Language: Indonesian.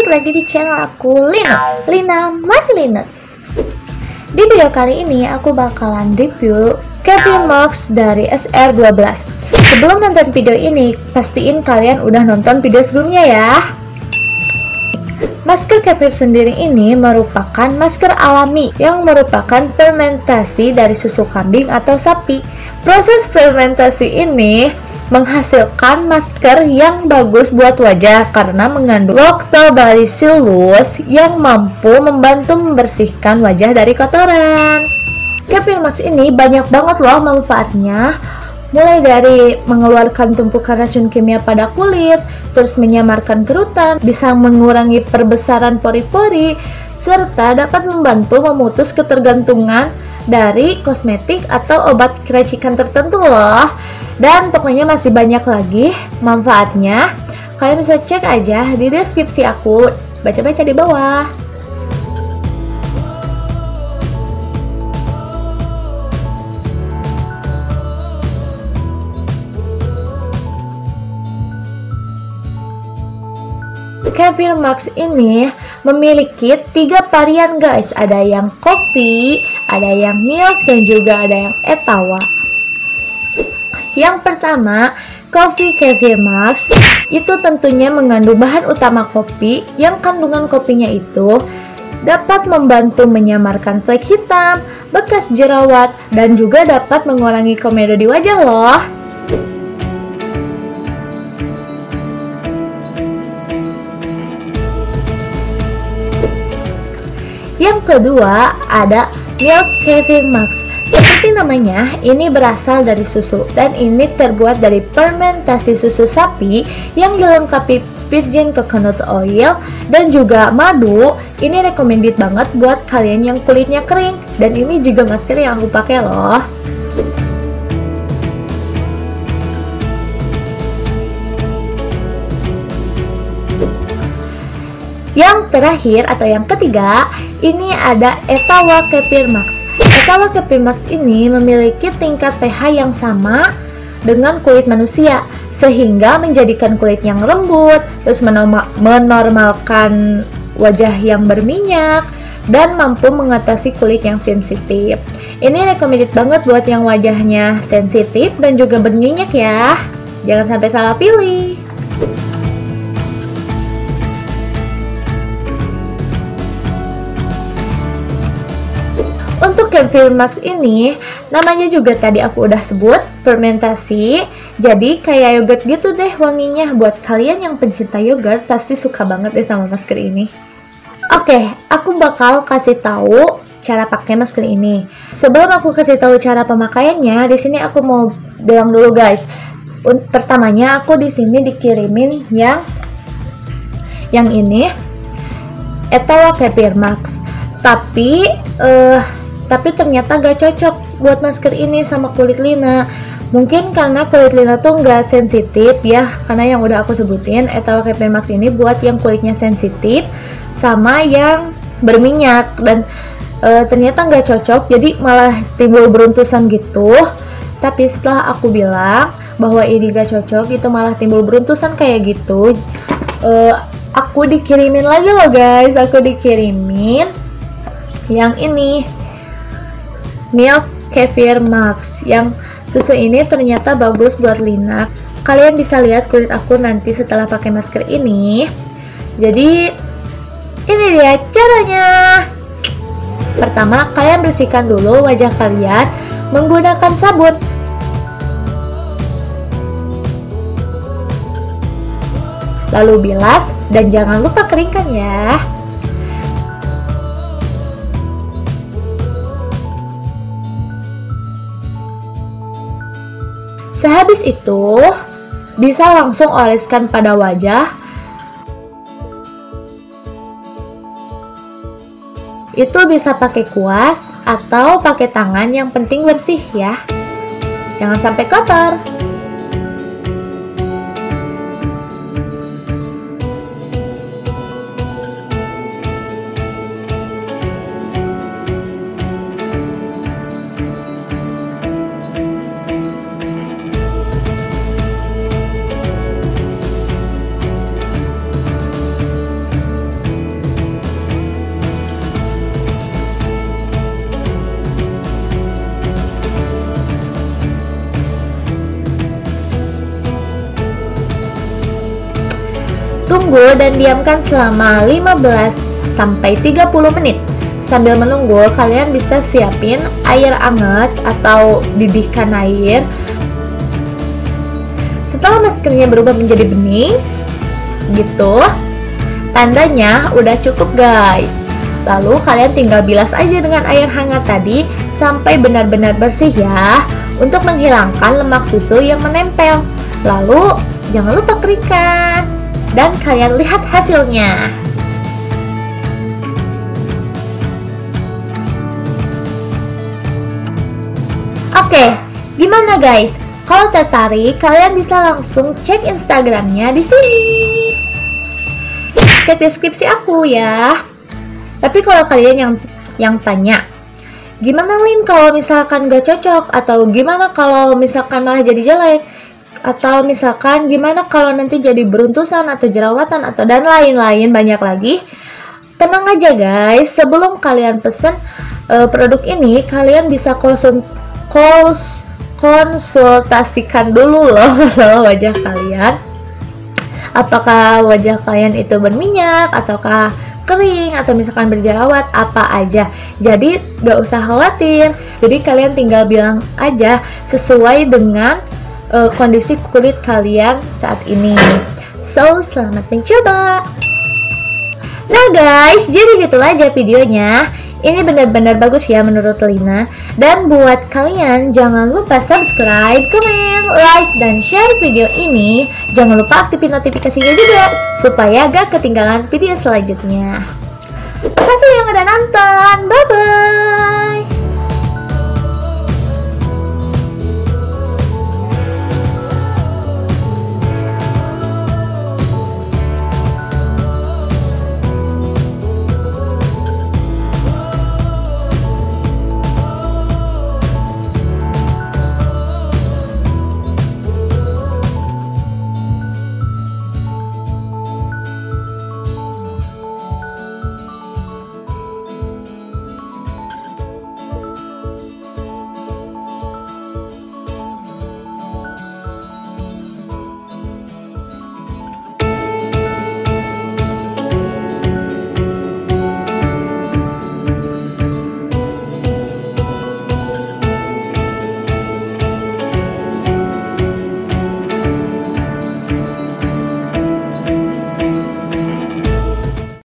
lagi di channel aku, Lina Marlina. Di video kali ini aku bakalan review Kevin Max dari SR12. Sebelum nonton video ini, pastiin kalian udah nonton video sebelumnya ya. Masker kefir sendiri ini merupakan masker alami yang merupakan fermentasi dari susu kambing atau sapi. Proses fermentasi ini menghasilkan masker yang bagus buat wajah karena mengandung lactobacillus yang mampu membantu membersihkan wajah dari kotoran. Kefir Max ini banyak banget loh manfaatnya. Mulai dari mengeluarkan tumpukan racun kimia pada kulit, terus menyamarkan kerutan, bisa mengurangi perbesaran pori-pori, serta dapat membantu memutus ketergantungan dari kosmetik atau obat keracikan tertentu loh. Dan pokoknya masih banyak lagi manfaatnya. Kalian bisa cek aja di deskripsi aku, baca-baca di bawah. Kefir Max ini memiliki 3 varian guys. Ada yang kopi, ada yang milk, dan juga ada yang etawa. Yang pertama, kopi Kefir Max itu tentunya mengandung bahan utama kopi yang kandungan kopinya itu dapat membantu menyamarkan flek hitam, bekas jerawat, dan juga dapat mengurangi komedo di wajah loh. Yang kedua ada milk Kefir Max. Seperti namanya, ini berasal dari susu dan ini terbuat dari fermentasi susu sapi yang dilengkapi virgin coconut oil dan juga madu. Ini recommended banget buat kalian yang kulitnya kering, dan ini juga masker yang aku pakai loh. Yang terakhir atau yang ketiga, ini ada etawa Kefir Max. Etawa Kefir Max ini memiliki tingkat pH yang sama dengan kulit manusia, sehingga menjadikan kulit yang lembut, terus menormalkan wajah yang berminyak, dan mampu mengatasi kulit yang sensitif. Ini recommended banget buat yang wajahnya sensitif dan juga berminyak ya. Jangan sampai salah pilih. Untuk Kefir Max ini, namanya juga tadi aku udah sebut, fermentasi. Jadi kayak yogurt gitu deh wanginya. Buat kalian yang pencinta yogurt pasti suka banget deh sama masker ini. Oke, aku bakal kasih tahu cara pakai masker ini. Sebelum aku kasih tahu cara pemakaiannya, di sini aku mau bilang dulu guys. Pertamanya aku di sini dikirimin yang ini, etawa Kefir Max. Tapi ternyata gak cocok buat masker ini sama kulit Lina. Mungkin karena kulit Lina tuh gak sensitif ya, karena yang udah aku sebutin, etawa Kefir Max ini buat yang kulitnya sensitif sama yang berminyak, dan ternyata gak cocok, jadi malah timbul beruntusan gitu. Tapi setelah aku bilang bahwa ini gak cocok, itu malah timbul beruntusan kayak gitu, aku dikirimin lagi loh guys. Aku dikirimin yang ini, milk Kefir Max. Yang susu ini ternyata bagus buat Lina. Kalian bisa lihat kulit aku nanti setelah pakai masker ini. Jadi ini dia caranya. Pertama, kalian bersihkan dulu wajah kalian menggunakan sabun. Lalu bilas dan jangan lupa keringkan ya. Sehabis itu, bisa langsung oleskan pada wajah. Itu bisa pakai kuas atau pakai tangan, yang penting bersih ya. Jangan sampai kotor. Tunggu dan diamkan selama 15-30 menit. Sambil menunggu, kalian bisa siapin air hangat atau bibihkan air. Setelah maskernya berubah menjadi bening, gitu, tandanya udah cukup guys. Lalu kalian tinggal bilas aja dengan air hangat tadi sampai benar-benar bersih ya, untuk menghilangkan lemak susu yang menempel. Lalu jangan lupa keringkan dan kalian lihat hasilnya. Oke, gimana guys? Kalau tertarik, kalian bisa langsung cek Instagramnya di sini. Cek deskripsi aku ya. Tapi kalau kalian yang tanya, gimana Lin kalau misalkan gak cocok? Atau gimana kalau misalkan malah jadi jelek? Atau misalkan gimana kalau nanti jadi beruntusan atau jerawatan atau dan lain-lain banyak lagi? Tenang aja guys, sebelum kalian pesen produk ini, kalian bisa konsultasikan dulu loh masalah wajah kalian. Apakah wajah kalian itu berminyak ataukah kering atau misalkan berjerawat, apa aja. Jadi gak usah khawatir. Jadi kalian tinggal bilang aja sesuai dengan kondisi kulit kalian saat ini. So, selamat mencoba. Nah guys, jadi gitu aja videonya. Ini benar-benar bagus ya menurut Lina. Dan buat kalian jangan lupa subscribe, komen, like, dan share video ini. Jangan lupa aktifin notifikasinya juga supaya gak ketinggalan video selanjutnya. Terima kasih yang udah nonton. Bye bye.